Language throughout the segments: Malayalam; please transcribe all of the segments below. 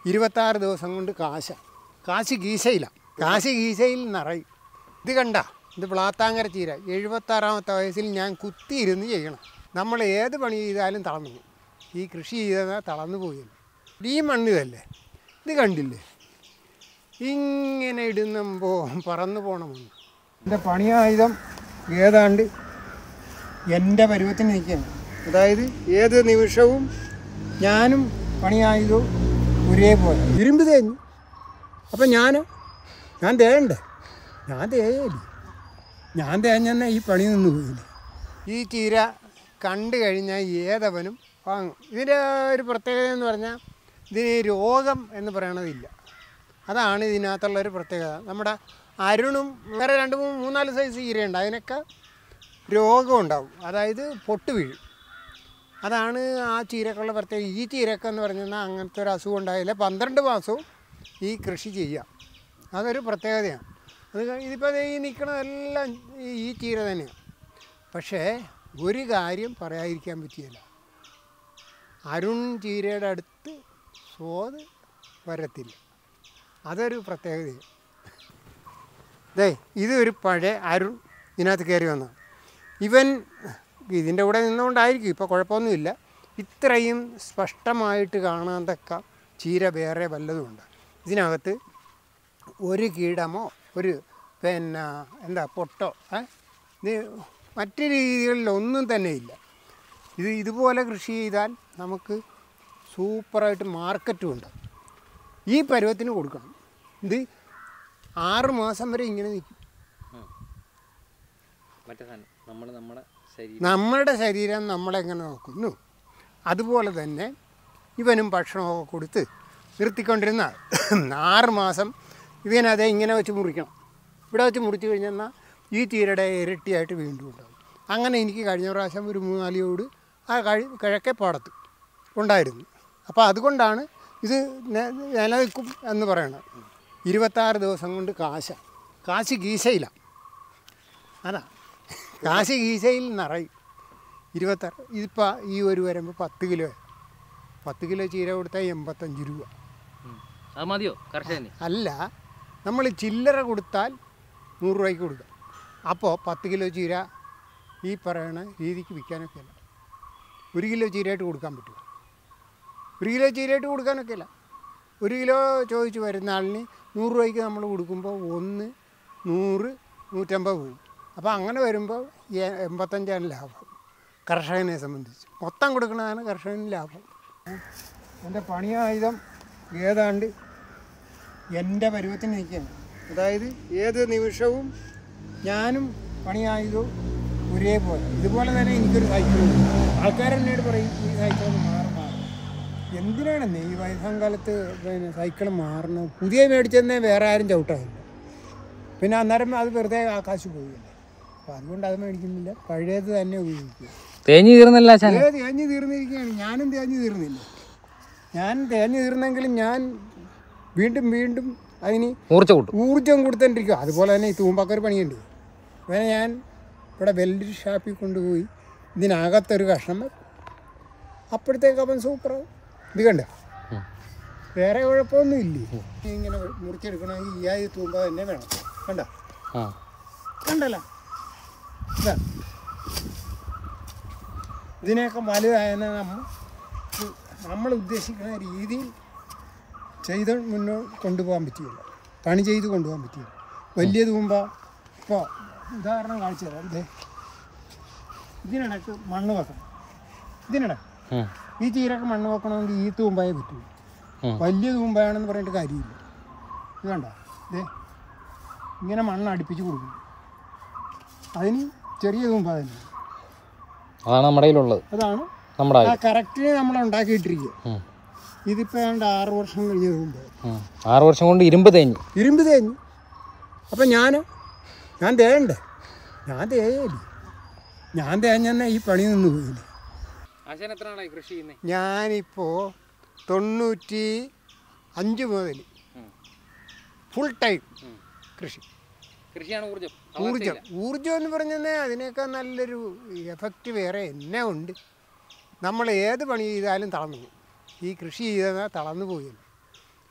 26 ദിവസം കൊണ്ട് കാശ് കീശയിൽ നിറയും. ഇത് കണ്ട, ഇത് പ്ലാത്താങ്കര ചീര. 76ാമത്തെ വയസ്സിൽ ഞാൻ കുത്തിയിരുന്ന് ചെയ്യണം. നമ്മൾ ഏത് പണി ചെയ്താലും തളർന്നു പോകും. ഈ കൃഷി ചെയ്താൽ തളർന്നു പോയില്ല. ഈ മണ്ണിതല്ലേ, ഇത് കണ്ടില്ലേ, ഇങ്ങനെ ഇടുമ്പോൾ പറന്നു പോകണമെന്ന്. എൻ്റെ പണിയായുധം ഏതാണ്ട് എൻ്റെ പരുവത്തിന് നിൽക്കുകയാണ്. അതായത് ഏത് നിമിഷവും ഞാനും പണിയായുധവും ഒരേപോലെ. ഇരുമ്പ് തേഞ്ഞു. അപ്പം ഞാൻ തേയണ്ടേ? ഞാൻ തേഞ്ഞെന്നാൽ ഈ പണി നിന്ന് പോയില്ലേ. ഈ ചീര കണ്ടു കഴിഞ്ഞാൽ ഏതവനും വാങ്ങും. ഇതിൻ്റെ ഒരു പ്രത്യേകത എന്ന് പറഞ്ഞാൽ ഇതിന് രോഗം എന്ന് പറയണതില്ല. അതാണ് ഇതിനകത്തുള്ളൊരു പ്രത്യേകത. നമ്മുടെ അരുണും വേറെ 2-3-4 സൈസ് ചീരയുണ്ട്, അതിനൊക്കെ രോഗമുണ്ടാവും, അതായത് പൊട്ട് വീഴും. അതാണ് ആ ചീരക്കുള്ള പ്രത്യേകത. ഈ ചീരക്ക എന്ന് പറഞ്ഞാൽ അങ്ങനത്തെ ഒരു അസുഖം ഉണ്ടായില്ല. 12 മാസവും ഈ കൃഷി ചെയ്യാം. അതൊരു പ്രത്യേകതയാണ്. ഇതിപ്പോൾ ഈ നിൽക്കണതെല്ലാം ഈ ചീര തന്നെയാണ്. പക്ഷേ ഒരു കാര്യം പറയാതിരിക്കാൻ പറ്റിയല്ല, അരുൺ ചീരയുടെ അടുത്ത് സ്വാദ് വരത്തില്ല. അതൊരു പ്രത്യേകതയാണ്. ഇതൊരു പഴയ അരുൺ ഇതിനകത്ത് കയറി വന്നതാണ്. ഇവൻ ഇതിൻ്റെ കൂടെ നിന്നുകൊണ്ടായിരിക്കും, ഇപ്പോൾ കുഴപ്പമൊന്നുമില്ല. ഇത്രയും സ്പഷ്ടമായിട്ട് കാണാത്തക്ക ചീര വേറെ വല്ലതുമുണ്ട്. ഇതിനകത്ത് ഒരു കീടമോ ഒരു പൊട്ടോ ഇത് മറ്റു രീതികളിലൊന്നും തന്നെ ഇല്ല. ഇതുപോലെ കൃഷി ചെയ്താൽ നമുക്ക് സൂപ്പറായിട്ട് മാർക്കറ്റും ഉണ്ട്. ഈ പരുവത്തിന് കൊടുക്കണം. ഇത് 6 മാസം വരെ ഇങ്ങനെ നിൽക്കും. നമ്മുടെ ശരീരം നമ്മളെങ്ങനെ നോക്കുന്നു അതുപോലെ തന്നെ ഇവനും ഭക്ഷണമൊക്കെ കൊടുത്ത് നിർത്തിക്കൊണ്ടിരുന്ന 6 മാസം ഇവനതെ ഇങ്ങനെ വെച്ച് മുറിക്കണം. ഇവിടെ വെച്ച് മുറിച്ച് കഴിഞ്ഞാൽ ഈ ചീരയുടെ ഇരട്ടിയായിട്ട് വീണ്ടും ഉണ്ടാകും. അങ്ങനെ എനിക്ക് കഴിഞ്ഞ പ്രാവശ്യം ഒരു 3-4 ചോട് ആ കിഴക്കേ പാടത്ത് ഉണ്ടായിരുന്നു. അപ്പോൾ അതുകൊണ്ടാണ് ഇത് നിലനിൽക്കും എന്ന് പറയണത്. 26 ദിവസം കൊണ്ട് കാശ് കീശയിലാണ്. അതാ കാശ് കീശയിൽ നിറയും. 26. ഇതിപ്പോൾ ഈ ഒരു വരുമ്പോൾ 10 കിലോ ചീര കൊടുത്താൽ 85 രൂപ. അത് മതിയോ കർഷകന്? അല്ല, നമ്മൾ ചില്ലറ കൊടുത്താൽ 100 രൂപയ്ക്ക് കൊടുക്കാം. അപ്പോൾ 10 കിലോ ചീര ഈ പറയണ രീതിക്ക് വിൽക്കാനൊക്കെ അല്ല. 1 കിലോ ചീരയായിട്ട് കൊടുക്കാൻ പറ്റുമോ? 1 കിലോ ചീരയായിട്ട് കൊടുക്കാനൊക്കെ അല്ല. 1 കിലോ ചോദിച്ച് വരുന്ന ആളിന് 100 രൂപയ്ക്ക് നമ്മൾ കൊടുക്കുമ്പോൾ 1, 100, 150 പോകും. അപ്പോൾ അങ്ങനെ വരുമ്പോൾ 85 ലാഭം കർഷകനെ സംബന്ധിച്ച്. മൊത്തം കൊടുക്കുന്നതാണ് കർഷകന് ലാഭം. എൻ്റെ പണിയായുധം ഏതാണ്ട് എൻ്റെ പരുവത്തിന് നിൽക്കുകയാണ്. അതായത് ഏത് നിമിഷവും ഞാനും പണിയായുധവും ഒരേപോലെ. ഇതുപോലെ തന്നെ എനിക്കൊരു സൈക്കിളുണ്ട്. ആൾക്കാരെന്നോട് പറയും ഈ സൈക്കിൾ മാറും. എന്തിനാണെന്നേ ഈ വയസ്സാം കാലത്ത് സൈക്കിൾ മാറണം? പുതിയ മേടിച്ചെന്നേ വേറെ ആരും ചവിട്ടാറില്ല. പിന്നെ അന്നേരം അത് വെറുതെ ആകാശ് പോയില്ല. അപ്പോൾ അതുകൊണ്ട് അത് മേടിക്കുന്നില്ല, പഴയത് തന്നെ ഉപയോഗിക്കുക. തേഞ്ഞ് തീർന്നില്ല. തേഞ്ഞ് തീർന്നിരിക്കുകയാണ്. ഞാനും തേഞ്ഞ് തീർന്നില്ല. ഞാൻ തേഞ്ഞ് തീർന്നെങ്കിലും ഞാൻ വീണ്ടും അതിന് ഊർജ്ജം കൊടുത്തോണ്ടിരിക്കുക. അതുപോലെ തന്നെ ഈ തൂമ്പക്കൊരു പണിയുണ്ട്. അങ്ങനെ ഞാൻ ഇവിടെ വെൽഡ് ഷാപ്പിൽ കൊണ്ടുപോയി ഇതിനകത്തൊരു കഷ്ണം അപ്പോഴത്തേക്ക് അവൻ സൂപ്പറാവും. ഇത് കണ്ട, വേറെ കുഴപ്പമൊന്നും ഇല്ലേ. ഇങ്ങനെ മുറിച്ചെടുക്കണമെങ്കിൽ ഈ തൂമ്പ തന്നെ വേണം. കണ്ടല്ലോ, ഇതിനെയൊക്കെ വലുതായെന്ന് നമ്മൾ ഉദ്ദേശിക്കുന്ന രീതിയിൽ ചെയ്ത് മുന്നോട്ട് കൊണ്ടുപോകാൻ പറ്റിയില്ല. പണി ചെയ്ത് കൊണ്ടുപോകാൻ പറ്റിയില്ല. വലിയ തൂമ്പ ഇപ്പോൾ ഉദാഹരണം കാണിച്ചു തരാം. ഇതിനിടക്ക് മണ്ണ് വെക്കണം. ഈ ചീരക്ക് മണ്ണ് വെക്കണമെങ്കിൽ ഈ തൂമ്പായേ പറ്റുള്ളൂ. വലിയ തൂമ്പാണെന്ന് പറഞ്ഞിട്ട് കാര്യമില്ല. ഇത് കണ്ടോ, ഇങ്ങനെ മണ്ണ് അടുപ്പിച്ച് കൊടുക്കും. അതിന് ചെറിയ തൂമ്പ തന്നെ. അതാണ് നമ്മുടെ കയ്യിലുള്ളത്. അതാണ് ആ കറക്റ്റിന് നമ്മൾ ഉണ്ടാക്കിയിട്ടിരിക്കുക. ഇതിപ്പോൾ 6 വർഷം കഴിഞ്ഞ തൂമ്പ. 6 വർഷം കൊണ്ട് ഇരുമ്പ് തേഞ്ഞു. അപ്പം ഞാൻ തേയണ്ടേ? ഞാൻ തേഞ്ഞെന്നാൽ ഈ പണി നിന്ന് പോയില്ലേ. ഞാനിപ്പോൾ 95 മുതൽ ഫുൾ ടൈം കൃഷിയാണ് ഊർജം എന്ന് പറഞ്ഞാൽ അതിനേക്കാൾ നല്ലൊരു എഫക്റ്റ് വേറെ എന്നെ ഉണ്ട്. നമ്മൾ ഏത് പണി ചെയ്താലും തളർന്നു പോകും. ഈ കൃഷി ചെയ്താൽ തളർന്നു പോയില്ല.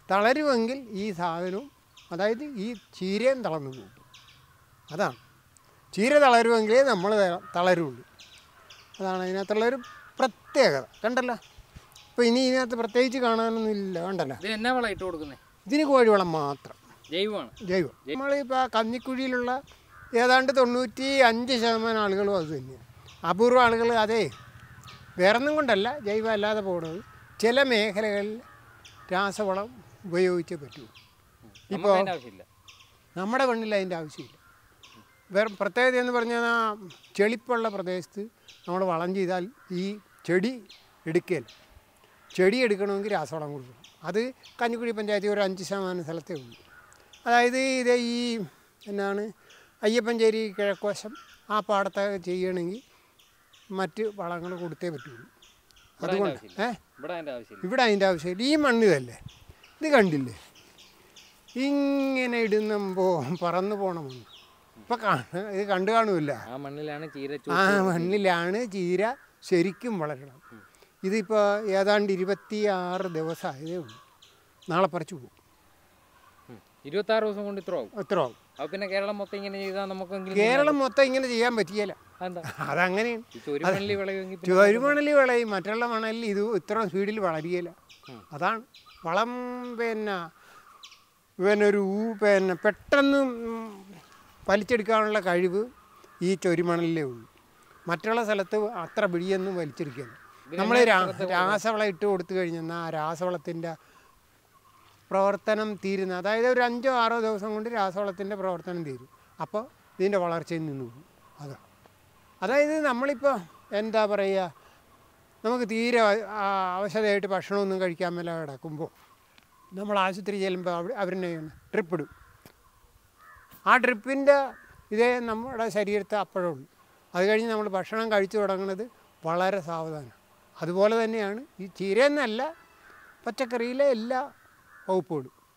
തളരുമെങ്കിൽ ഈ സാധനവും, അതായത് ഈ ചീരയും തളർന്നു പോകും. അതാണ് ചീര തളരുമെങ്കിലേ നമ്മൾ തളരുള്ളൂ. അതാണ് അതിനകത്തുള്ളൊരു പ്രത്യേകത. കണ്ടല്ലോ, ഇപ്പോൾ ഇനി ഇതിനകത്ത് പ്രത്യേകിച്ച് കാണാനൊന്നും ഇല്ല. കണ്ടല്ലോ, ഇത് എന്നാ വളം ഇട്ട് കൊടുക്കുന്നത്? ഇതിന് കോഴിവളം മാത്രം, ജൈവമാണ്. ജൈവം. നമ്മളിപ്പോൾ കഞ്ഞിക്കുഴിയിലുള്ള ഏതാണ്ട് 95% ആളുകളും അത് തന്നെയാണ്. അപൂർവ ആളുകൾ അതേ വേറൊന്നും കൊണ്ടല്ല, ജൈവം അല്ലാതെ പോകുന്നത്. ചില മേഖലകളിൽ രാസവളം ഉപയോഗിച്ചേ പറ്റൂ. ഇപ്പോൾ നമ്മുടെ മണ്ണിൽ അതിൻ്റെ ആവശ്യമില്ല. വേറെ പ്രത്യേകത എന്ന് പറഞ്ഞാൽ ചെളിപ്പുള്ള പ്രദേശത്ത് നമ്മൾ വളം ചെയ്താൽ ഈ ചെടി എടുക്കുകയില്ല. ചെടി എടുക്കണമെങ്കിൽ രാസവളം കൊടുക്കണം. അത് കഞ്ഞിക്കുഴി പഞ്ചായത്തിൽ ഒരു 5% സ്ഥലത്തേ ഉള്ളൂ. അതായത് ഇത് ഈ എന്നാണ് അയ്യപ്പഞ്ചേരി കിഴക്കുവശം ആ പാടത്തെ ചെയ്യണമെങ്കിൽ മറ്റ് വളങ്ങൾ കൊടുത്തേ പറ്റുള്ളൂ. അതുകൊണ്ട് ഇവിടെ അതിൻ്റെ ആവശ്യമില്ല. ഈ മണ്ണിതല്ലേ, ഇത് കണ്ടില്ലേ, ഇങ്ങനെ ഇടുമ്പോൾ പറന്നു പോണ മണ്ണ്. ഇപ്പം ഇത് കണ്ടു കാണുമില്ല. ആ മണ്ണിലാണ് ചീര ശരിക്കും വളരണം. ഇതിപ്പോൾ ഏതാണ്ട് 26 ദിവസമായതേ ഉള്ളൂ. നാളെ പറിച്ചു പോകും. 26 ദിവസം കൊണ്ട് ഇത്ര ആവും. പിന്നെ കേരളം മൊത്തം ഇങ്ങനെ ചെയ്താൽ നമുക്ക് കേരളം മൊത്തം ഇങ്ങനെ ചെയ്യാൻ പറ്റിയല്ല. അതങ്ങനെയാണ്. ഒരു മണലിൽ വിളയും, മറ്റുള്ള മണലിൽ ഇത് ഇത്ര സ്പീഡിൽ വളരുകയില്ല. അതാണ് വളം. പിന്നെ പെട്ടെന്ന് വലിച്ചെടുക്കാനുള്ള കഴിവ് ഈ ചൊരിമണലിലേ ഉള്ളൂ. മറ്റുള്ള സ്ഥലത്ത് അത്ര പിടിയൊന്നും വലിച്ചെടുക്കില്ല. നമ്മൾ രാസവളം ഇട്ട് കൊടുത്തു കഴിഞ്ഞാൽ ആ രാസവളത്തിൻ്റെ പ്രവർത്തനം തീരുന്ന, അതായത് ഒരു 5-6 ദിവസം കൊണ്ട് രാസവളത്തിൻ്റെ പ്രവർത്തനം തീരും. അപ്പോൾ ഇതിൻ്റെ വളർച്ചയിൽ നിന്ന് പോകും. അതായത് നമ്മളിപ്പോൾ എന്താ പറയുക, നമുക്ക് തീരെ അവശതയായിട്ട് ഭക്ഷണമൊന്നും കഴിക്കാൻ മേലെ കിടക്കുമ്പോൾ നമ്മൾ ആശുപത്രി ചെല്ലുമ്പോൾ അവരെന്നെ ട്രിപ്പ് ഇടും. ആ ട്രിപ്പിൻ്റെ ഇതേ നമ്മുടെ ശരീരത്തെ അപ്പോഴേ ഉള്ളൂ. അത് കഴിഞ്ഞ് നമ്മൾ ഭക്ഷണം കഴിച്ചു തുടങ്ങുന്നത് വളരെ സാവധാനം. അതുപോലെ തന്നെയാണ് ഈ ചീരയെന്നല്ല, പച്ചക്കറിയിലെ എല്ലാ വകുപ്പുകളും.